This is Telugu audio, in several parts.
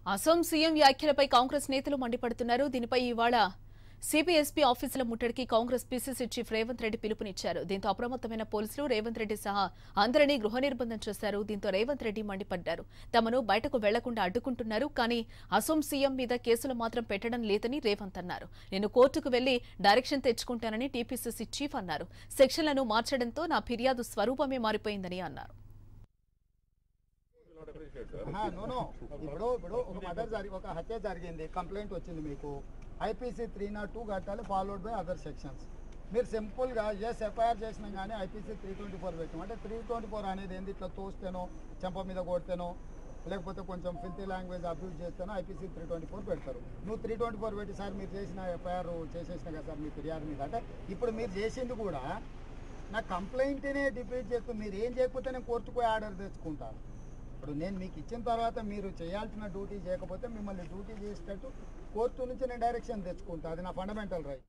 అసోం సీఎం వ్యాఖ్యలపై కాంగ్రెస్ నేతలు మండిపడుతున్నారు. దీనిపై ఇవాళ సిపిఎస్పీ ఆఫీసుల ముట్టడికి కాంగ్రెస్ పీసీసీ చీఫ్ రేవంత్ రెడ్డి పిలుపునిచ్చారు. దీంతో అప్రమత్తమైన పోలీసులు రేవంత్ రెడ్డి సహా అందరినీ గృహ నిర్బంధం చేశారు. దీంతో రేవంత్ రెడ్డి మండిపడ్డారు. తమను బయటకు వెళ్లకుండా అడ్డుకుంటున్నారు, కానీ అసోం సీఎం మీద కేసులు మాత్రం పెట్టడం లేదని రేవంత్ అన్నారు. నేను కోర్టుకు వెళ్లి డైరెక్షన్ తెచ్చుకుంటానని టీపీసీసీ చీఫ్ అన్నారు. సెక్షన్లను మార్చడంతో నా ఫిర్యాదు స్వరూపమే మారిపోయిందని అన్నారు. ఇప్పుడు ఒక మర్డర్ ఒక హత్య జరిగింది, కంప్లైంట్ వచ్చింది మీకు. ఐపీసీ 302 కట్టాలి, ఫాలోడ్ బై అదర్ సెక్షన్స్. మీరు సింపుల్గా ఎఫ్ఐఆర్ చేసినా కానీ ఐపీసీ 324 పెట్టాం. అంటే 324 అనేది ఏంది, ఇట్లా తోస్తేనో చెంప మీద కొడితేనో లేకపోతే కొంచెం ఫిల్తీ లాంగ్వేజ్ అబ్యూజ్ చేస్తేనో ఐపీసీ 324 పెడతారు. నువ్వు 324 పెట్టి సార్ మీరు చేసిన ఎఫ్ఐఆర్ చేసేసిన కదా సార్ మీ ఫిర్యాదు మీద అంటే ఇప్పుడు మీరు చేసింది కూడా నా కంప్లైంట్నే డిఫీట్ చేస్తూ మీరు ఏం చేయకపోతే నేను కోర్టుకు ఆర్డర్ తెచ్చుకుంటాను. ఇప్పుడు నేను మీకు ఇచ్చిన తర్వాత మీరు చేయాల్సిన డ్యూటీ చేయకపోతే మిమ్మల్ని డ్యూటీ చేసేటట్టు కోర్టు నుంచి నేను డైరెక్షన్ తెచ్చుకుంటా. అది నా ఫండమెంటల్ రైట్.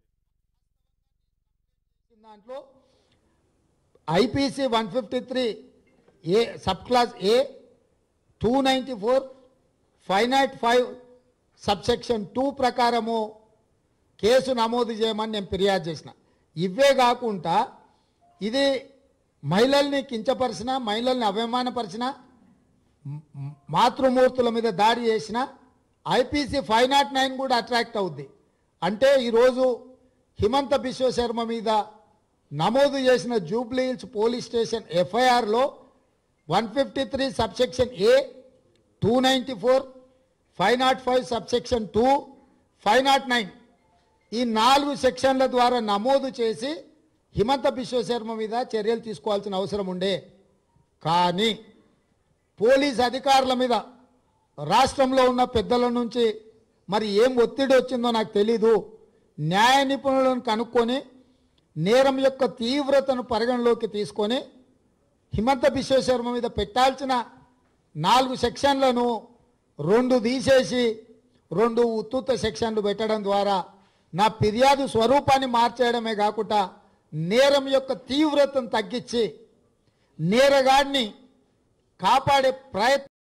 దాంట్లో IPC 153 A sub clause A 294 505 subsection 2 ప్రకారము కేసు నమోదు చేయమని నేను ఫిర్యాదు చేసిన. ఇవే కాకుండా ఇది మహిళల్ని కించపరిచిన, మహిళల్ని అవమానపరిచిన, మాతృమూర్తుల మీద దాడి చేసిన ఐపీసీ 509 కూడా అట్రాక్ట్ అవుద్ది. అంటే ఈరోజు హిమంత బిశ్వ శర్మ మీద నమోదు చేసిన జూబ్లీ హిల్స్ పోలీస్ స్టేషన్ ఎఫ్ఐఆర్లో 153 సబ్సెక్షన్ ఏ 294 505 సబ్సెక్షన్ 2 509 ఈ 4 సెక్షన్ల ద్వారా నమోదు చేసి హిమంత బిశ్వ శర్మ మీద చర్యలు తీసుకోవాల్సిన అవసరం ఉండే. కానీ పోలీస్ అధికారుల మీద రాష్ట్రంలో ఉన్న పెద్దల నుంచి మరి ఏం ఒత్తిడి వచ్చిందో నాకు తెలీదు. న్యాయ నిపుణులను కనుక్కొని నేరం యొక్క తీవ్రతను పరిగణలోకి తీసుకొని హిమంత బిశ్వ శర్మ మీద పెట్టాల్సిన 4 సెక్షన్లను 2 తీసేసి 2 ఉత్తుత్త సెక్షన్లు పెట్టడం ద్వారా నా ఫిర్యాదు స్వరూపాన్ని మార్చేయడమే కాకుండా నేరం యొక్క తీవ్రతను తగ్గించి నేరగాడిని కాపాడే ప్రయత్నం